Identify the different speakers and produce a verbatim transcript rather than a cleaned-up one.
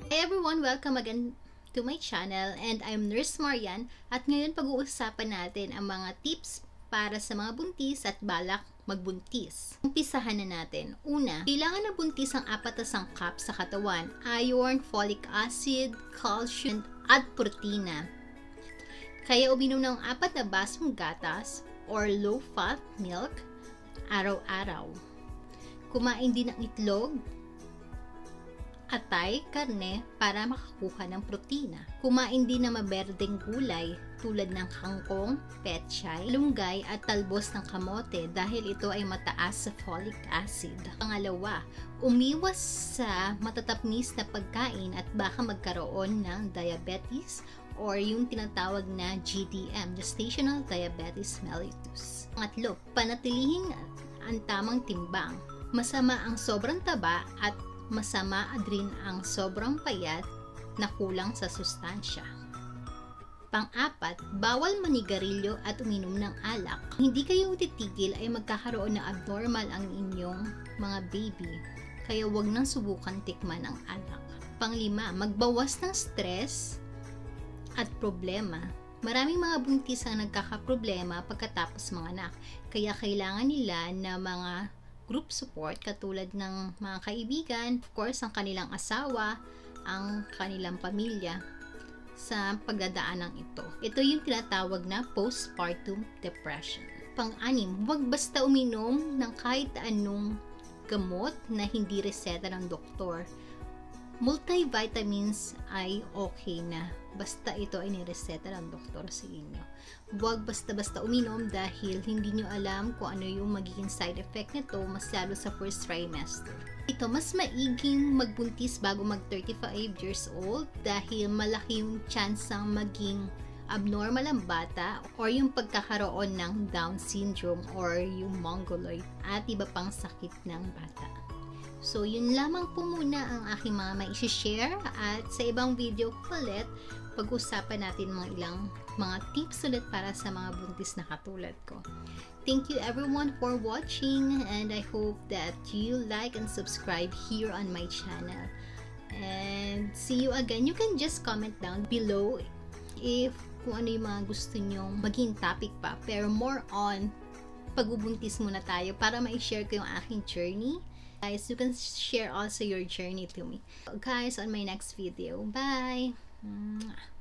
Speaker 1: Hey everyone! Welcome again to my channel and I'm Nurse Marian at ngayon pag-uusapan natin ang mga tips para sa mga buntis at balak magbuntis. Umpisahan na natin. Una, kailangan na buntis ang apat na sangkap sa katawan: iron, folic acid, calcium, at protina. Kaya uminom ng apat na basong gatas or low-fat milk araw-araw. Kumain din ng itlog, atay, karne para makakuha ng protina. Kumain din ng maberdeng gulay tulad ng kangkong, pechay, lunggay at talbos ng kamote dahil ito ay mataas sa folic acid. Pangalawa, umiwas sa matatapnis na pagkain at baka magkaroon ng diabetes or yung tinatawag na G D M, gestational diabetes mellitus. Pangatlo, panatilihing ang tamang timbang. Masama ang sobrang taba at masama din ang sobrang payat na kulang sa sustansya. Pang-apat, bawal manigarilyo at uminom ng alak. Kung hindi kayo titigil ay magkakaroon ng abnormal ang inyong mga baby. Kaya huwag nang subukan tikman ang alak. Pang-lima, magbawas ng stress at problema. Maraming mga buntis ang nagkakaproblema pagkatapos manganak. Kaya kailangan nila na mga group support katulad ng mga kaibigan, of course, ang kanilang asawa, ang kanilang pamilya sa pagdadaanan ito. Ito yung tinatawag na postpartum depression. Pang-anim, huwag basta uminom ng kahit anong gamot na hindi reseta ng doktor. Multivitamins ay okay na basta ito ay nireseta ng doktor sa inyo. Huwag basta-basta uminom dahil hindi nyo alam kung ano yung magiging side effect nito, mas lalo sa first trimester. Ito, mas maiging magbuntis bago mag thirty-five years old dahil malaki yung chance ang maging abnormal ang bata or yung pagkakaroon ng Down syndrome or yung mongoloid at iba pang sakit ng bata. So, yun lamang po muna ang aking mga mai-share at sa ibang video ulit, pag-usapan natin mga ilang mga tips ulit para sa mga buntis na katulad ko. Thank you everyone for watching and I hope that you like and subscribe here on my channel. And see you again. You can just comment down below if kung ano yung mga gusto nyong maging topic pa. Pero more on pagbubuntis muna tayo para ma-share ko yung aking journey. Guys, you can share also your journey to me. Guys, on my next video. Bye! Mwah.